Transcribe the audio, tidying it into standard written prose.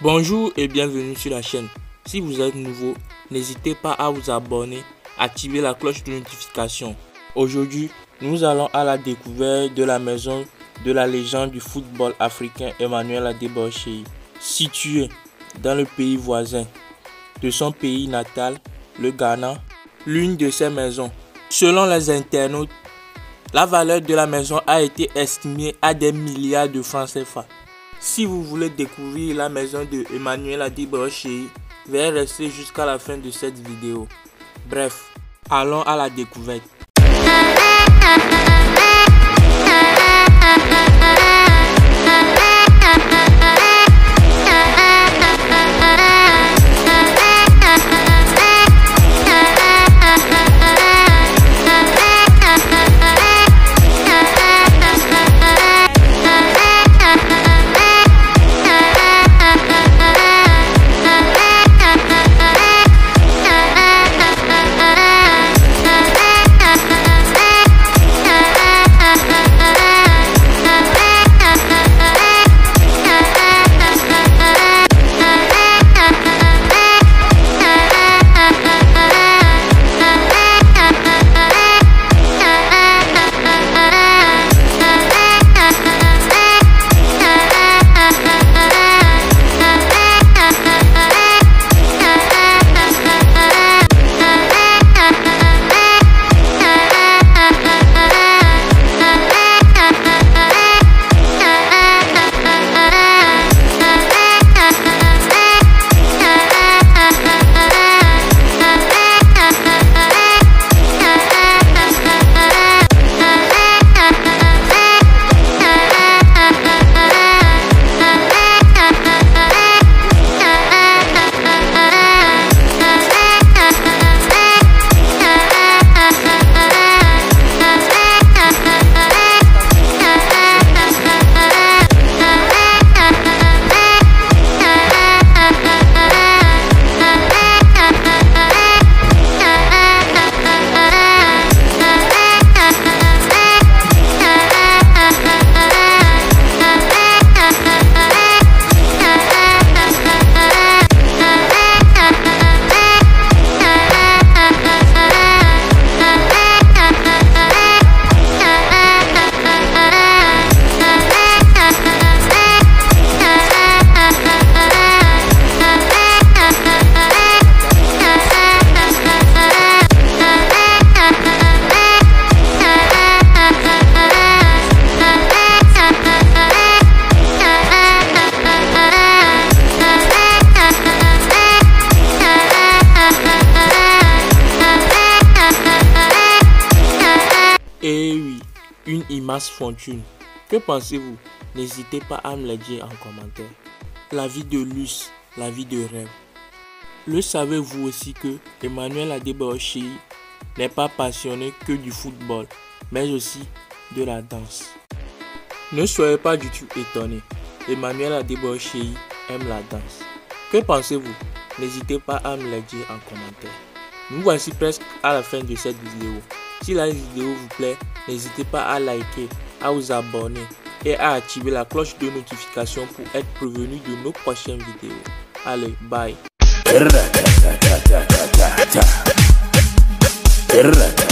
Bonjour et bienvenue sur la chaîne. Si vous êtes nouveau, n'hésitez pas à vous abonner, activer la cloche de notification. Aujourd'hui, nous allons à la découverte de la maison de la légende du football africain Emmanuel Adeboye, située dans le pays voisin de son pays natal, le Ghana. L'une de ces maisons, selon les internautes, la valeur de la maison a été estimée à des milliards de francs CFA. Si vous voulez découvrir la maison de Emmanuel Adeboye, veuillez rester jusqu'à la fin de cette vidéo. Bref, allons à la découverte. Et oui, une immense fortune. Que pensez-vous? N'hésitez pas à me le dire en commentaire. La vie de luxe, la vie de rêve. Le savez-vous aussi que Emmanuel Adeboye n'est pas passionné que du football, mais aussi de la danse? Ne soyez pas du tout étonnés. Emmanuel Adeboye aime la danse. Que pensez-vous? N'hésitez pas à me le dire en commentaire. Nous voici presque à la fin de cette vidéo. Si la vidéo vous plaît, n'hésitez pas à liker, à vous abonner et à activer la cloche de notification pour être prévenu de nos prochaines vidéos. Allez, bye.